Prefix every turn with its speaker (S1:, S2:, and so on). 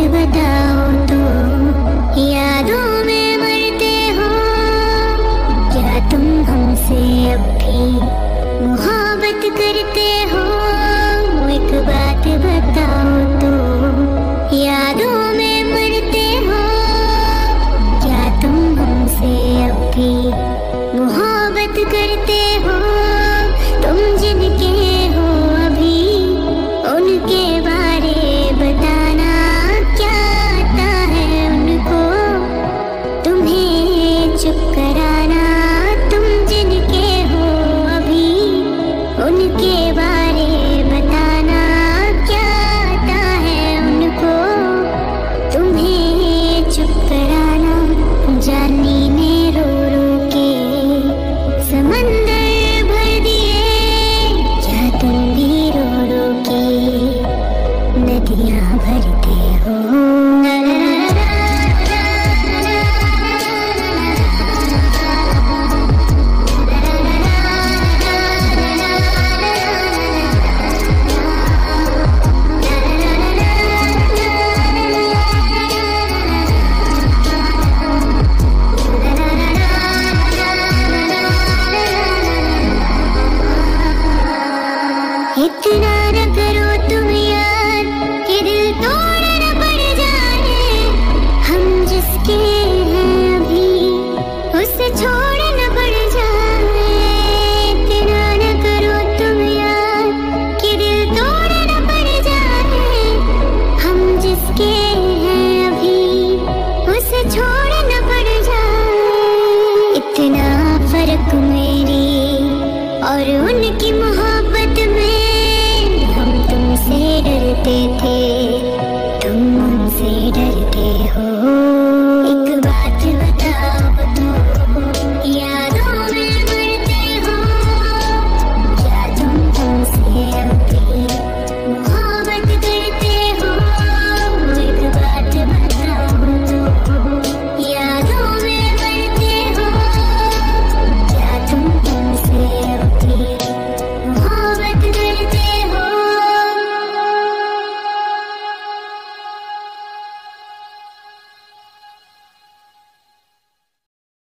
S1: बताओ तो, यादों में मरते हो क्या तुम हमसे अब भी मोहब्बत करते हो? एक बात बताओ तो, यादों में मरते हो क्या तुम हमसे अब भी मोहब्बत करते हो? तुम जिनके हो अभी उनके बारे बताना, क्या आता है उनको तुम्हें चुप कराना? तुम जिनके हो अभी उनके बारे बताना, क्या आता है उनको तुम्हें चुप कराना? जानी ने